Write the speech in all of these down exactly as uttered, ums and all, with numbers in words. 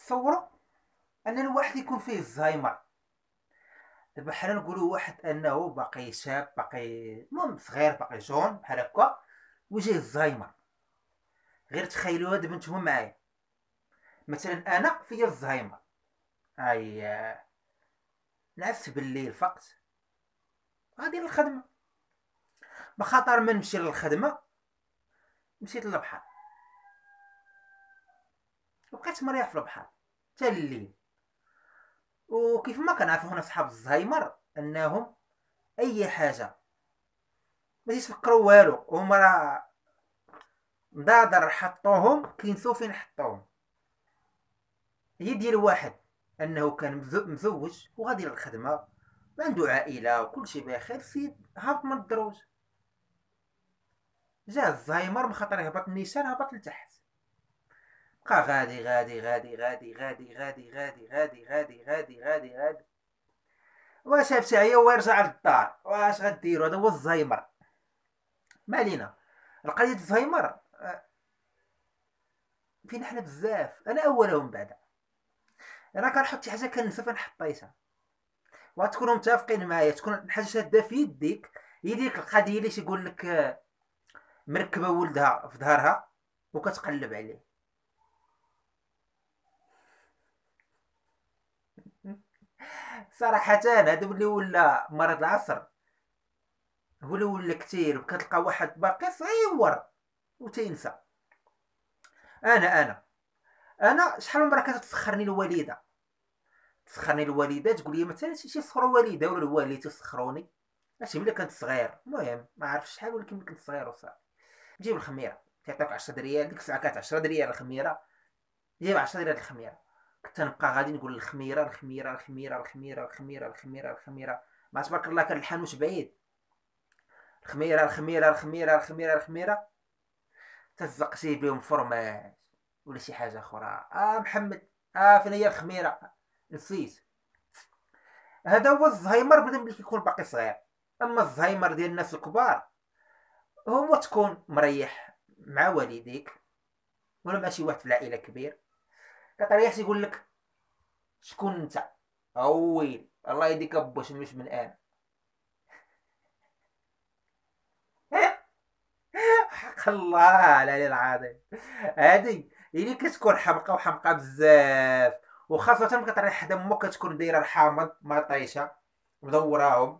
تصوروا ان الواحد يكون فيه الزهايمر. دابا حنا نقولوا واحد انه باقي شاب، باقي المهم صغير، باقي جون بحال هكا، ويجيه الزهايمر. غير تخيلوها دابا نتوما معايا، مثلا انا فيا الزهايمر، هاي نعس بالليل فقت غادي للخدمه، بخاطر من نمشي للخدمه مشيت للبحر وبقيت مريح في البحر حتى الليل. وكيف ما كنعرفوا هنا صحاب الزهايمر انهم اي حاجه ما يفكروا والو، هما راه مدادر حطوهم كينسوا فين حطوهم. هي ديال واحد انه كان مزوج وغادي للخدمه وعنده عائله وكل شيء بخير، سيد هابط من الدروج، جا الزهايمر من خاطر هبط النيشان هبط لتحت، بقى غادي غادي غادي غادي غادي غادي غادي غادي غادي غادي غادي غادي واش شاف شي ويرجع للدار. واش غديروا؟ هذا هو الزهايمر. ما علينا. القضيه الزهايمر فينا حنا بزاف، انا اولهم بعدا. انا كنحط شي حاجه كننسى فين حطيتها، وغتكونوا متفقين معايا، تكون حاجه شاده في يديك، هي ديك القضيه اللي تيقول لك آه، مركبه ولدها في ظهرها وكتقلب عليه. صراحه هذا اللي ولا مرض العصر، هو اللي ولا كثير. كتلقى واحد باقي صغير وتينسى. انا انا انا شحال من مره كتسخرني الوالده، تسخرني الوالده تقول لي مثلا شي سخروا الوالده ولا الوالد تسخروني. ماشي ملي كنت صغير، المهم ما عرفتش شحال، ولكن ملي كنت صغير وصافي جيب الخميره تعطيك عشرة ريال، ديك الساعه كانت عشرة ريال الخميره، جيب عشرة ريال الخميره. كنت نبقى غادي نقول الخميره الخميره الخميره الخميره الخميره الخميره الخميره، ما تبارك الله كان الحانوت بعيد. الخميره الخميره الخميره الخميره الخميره تزقتي بهم فرماج ولا شي حاجه اخرى. اه محمد، اه فين هي الخميره؟ نسيت. هذا هو الزهايمر بدا ملي كيكون باقي صغير. اما الزهايمر ديال الناس الكبار هو تكون مريح مع والديك ولا مع شي واحد في العائله كبير، كتريح تيقول لك شكون انت؟ اويل الله يديك ابو شمش من انا. حق الله على العظيم. هادي اللي كتكون حمقى وحمقى بزاف، وخاصة ملي كتريح حدا امك كتكون دايره الحامض مطيشه مدوراهم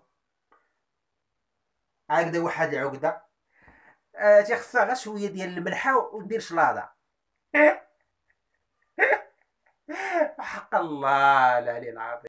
هكذا واحد العقده. آه تيخصها غير شويه ديال الملحه ودير شلاضه. حق الله العلي العظيم.